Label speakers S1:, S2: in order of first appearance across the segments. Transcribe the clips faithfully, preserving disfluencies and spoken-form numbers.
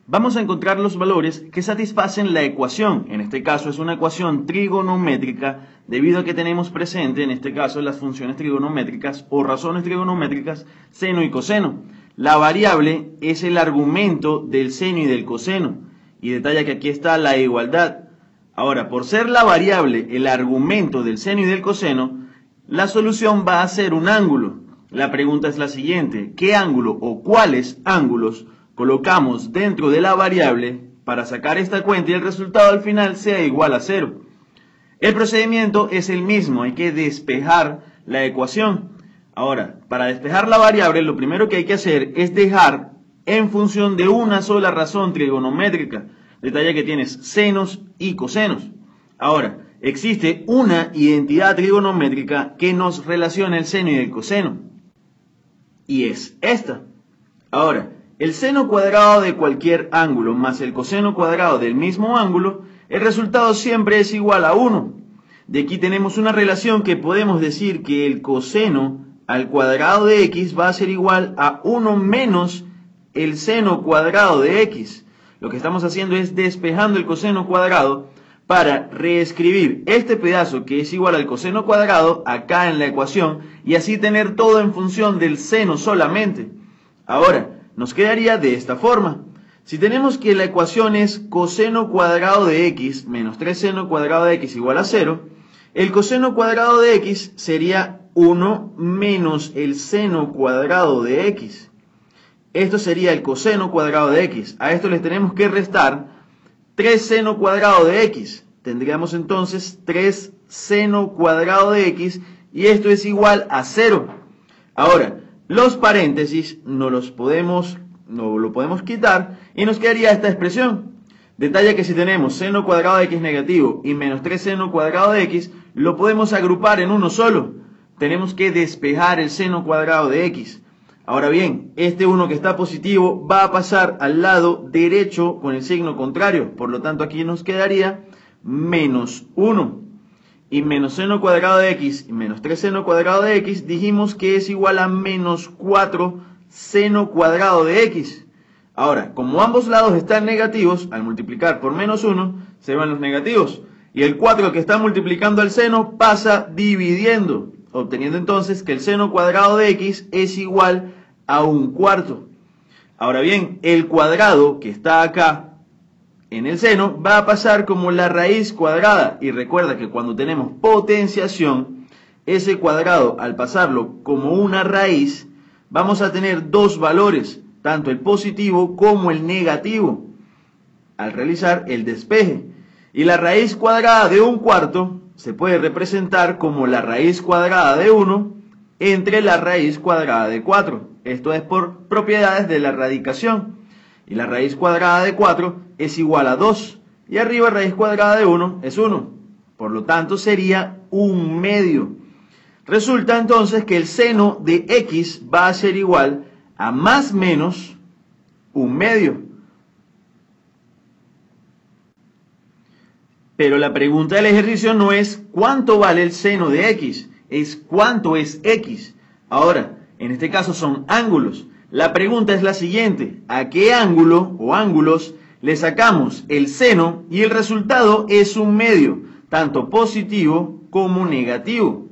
S1: Vamos a encontrar los valores que satisfacen la ecuación. En este caso es una ecuación trigonométrica debido a que tenemos presente, en este caso, las funciones trigonométricas o razones trigonométricas seno y coseno. La variable es el argumento del seno y del coseno. Y detalla que aquí está la igualdad. Ahora, por ser la variable el argumento del seno y del coseno, la solución va a ser un ángulo. La pregunta es la siguiente: ¿qué ángulo o cuáles ángulos colocamos dentro de la variable para sacar esta cuenta y el resultado al final sea igual a cero? El procedimiento es el mismo, hay que despejar la ecuación. Ahora, para despejar la variable, lo primero que hay que hacer es dejar en función de una sola razón trigonométrica. Detalla que tienes senos y cosenos. Ahora, existe una identidad trigonométrica que nos relaciona el seno y el coseno, y es esta. Ahora, el seno cuadrado de cualquier ángulo más el coseno cuadrado del mismo ángulo, el resultado siempre es igual a uno. De aquí tenemos una relación que podemos decir que el coseno al cuadrado de x va a ser igual a uno menos el seno cuadrado de x. Lo que estamos haciendo es despejando el coseno cuadrado para reescribir este pedazo que es igual al coseno cuadrado acá en la ecuación y así tener todo en función del seno solamente. Ahora, nos quedaría de esta forma. Si tenemos que la ecuación es coseno cuadrado de x menos tres seno cuadrado de x igual a cero, el coseno cuadrado de x sería uno menos el seno cuadrado de x. Esto sería el coseno cuadrado de x. A esto les tenemos que restar tres seno cuadrado de x. Tendríamos entonces tres seno cuadrado de x y esto es igual a cero. Ahora, los paréntesis no los podemos, no lo podemos quitar y nos quedaría esta expresión. Detalla que si tenemos seno cuadrado de x negativo y menos tres seno cuadrado de x, lo podemos agrupar en uno solo. Tenemos que despejar el seno cuadrado de x. Ahora bien, este uno que está positivo va a pasar al lado derecho con el signo contrario. Por lo tanto, aquí nos quedaría menos uno. Y menos seno cuadrado de x y menos tres seno cuadrado de x dijimos que es igual a menos cuatro seno cuadrado de x. Ahora, como ambos lados están negativos, al multiplicar por menos uno, se van los negativos. Y el cuatro que está multiplicando al seno pasa dividiendo, obteniendo entonces que el seno cuadrado de x es igual a un cuarto. Ahora bien, el cuadrado que está acá en el seno va a pasar como la raíz cuadrada. Y recuerda que cuando tenemos potenciación, ese cuadrado al pasarlo como una raíz, vamos a tener dos valores, tanto el positivo como el negativo, al realizar el despeje. Y la raíz cuadrada de un cuarto se puede representar como la raíz cuadrada de uno entre la raíz cuadrada de cuatro. Esto es por propiedades de la radicación. Y la raíz cuadrada de cuatro es igual a dos. Y arriba raíz cuadrada de uno es uno. Por lo tanto sería un medio. Resulta entonces que el seno de x va a ser igual a más menos un medio. Pero la pregunta del ejercicio no es cuánto vale el seno de x, es cuánto es x. Ahora, en este caso son ángulos. La pregunta es la siguiente: ¿a qué ángulo o ángulos le sacamos el seno y el resultado es un medio, tanto positivo como negativo?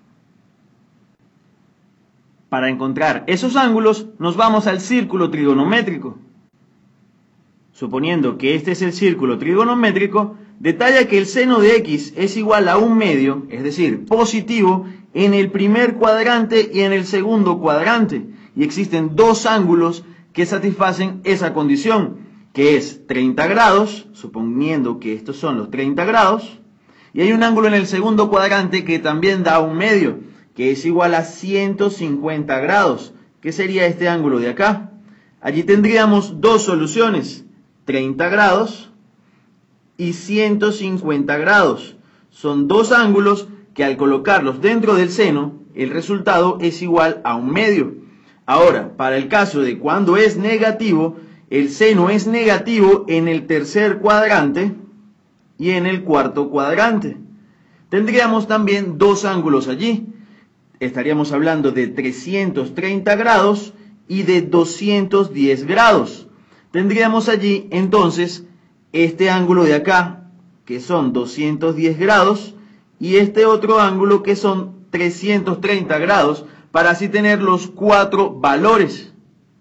S1: Para encontrar esos ángulos nos vamos al círculo trigonométrico. Suponiendo que este es el círculo trigonométrico, detalla que el seno de x es igual a un medio, es decir, positivo, en el primer cuadrante y en el segundo cuadrante. Y existen dos ángulos que satisfacen esa condición, que es treinta grados, suponiendo que estos son los treinta grados, y hay un ángulo en el segundo cuadrante que también da un medio, que es igual a ciento cincuenta grados, que sería este ángulo de acá. Allí tendríamos dos soluciones, treinta grados y ciento cincuenta grados. Son dos ángulos que al colocarlos dentro del seno, el resultado es igual a un medio. Ahora, para el caso de cuando es negativo, el seno es negativo en el tercer cuadrante y en el cuarto cuadrante. Tendríamos también dos ángulos allí. Estaríamos hablando de trescientos treinta grados y de doscientos diez grados. tendríamos allí entonces este ángulo de acá, que son doscientos diez grados, y este otro ángulo que son trescientos treinta grados, para así tener los cuatro valores.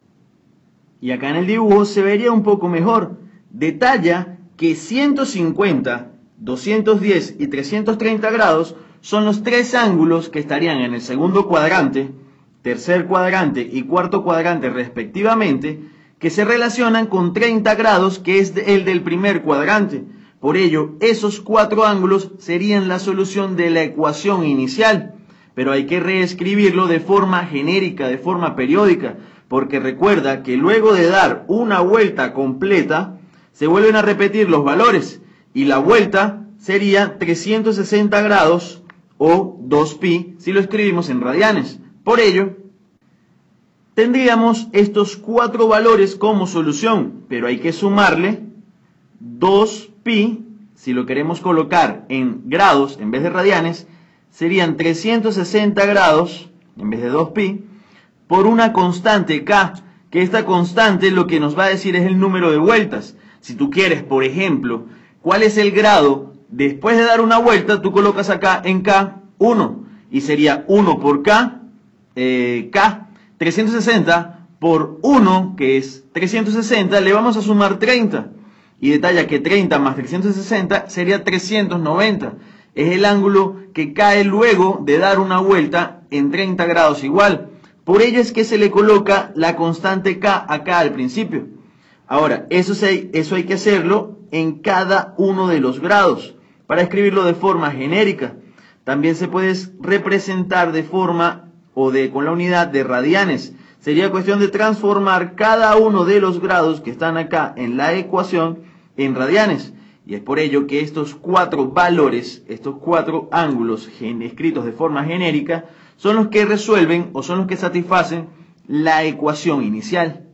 S1: Y acá en el dibujo se vería un poco mejor. Detalla que ciento cincuenta, doscientos diez y trescientos treinta grados son los tres ángulos que estarían en el segundo cuadrante, tercer cuadrante y cuarto cuadrante respectivamente, que se relacionan con treinta grados, que es el del primer cuadrante. Por ello, esos cuatro ángulos serían la solución de la ecuación inicial. Pero hay que reescribirlo de forma genérica, de forma periódica, porque recuerda que luego de dar una vuelta completa, se vuelven a repetir los valores, y la vuelta sería trescientos sesenta grados o dos pi si lo escribimos en radianes. Por ello, tendríamos estos cuatro valores como solución, pero hay que sumarle dos pi, si lo queremos colocar en grados en vez de radianes, serían trescientos sesenta grados en vez de dos pi, por una constante k, que esta constante lo que nos va a decir es el número de vueltas. Si tú quieres, por ejemplo, cuál es el grado después de dar una vuelta, tú colocas acá en k uno, y sería uno por k, eh, k, trescientos sesenta por uno, que es trescientos sesenta, le vamos a sumar treinta, y detalla que treinta más trescientos sesenta sería trescientos noventa. Es el ángulo que cae luego de dar una vuelta en treinta grados igual. Por ello es que se le coloca la constante k acá al principio. Ahora, eso, se, eso hay que hacerlo en cada uno de los grados, para escribirlo de forma genérica. También se puede representar de forma o de con la unidad de radianes. Sería cuestión de transformar cada uno de los grados que están acá en la ecuación en radianes. Y es por ello que estos cuatro valores, estos cuatro ángulos escritos de forma genérica, son los que resuelven o son los que satisfacen la ecuación inicial.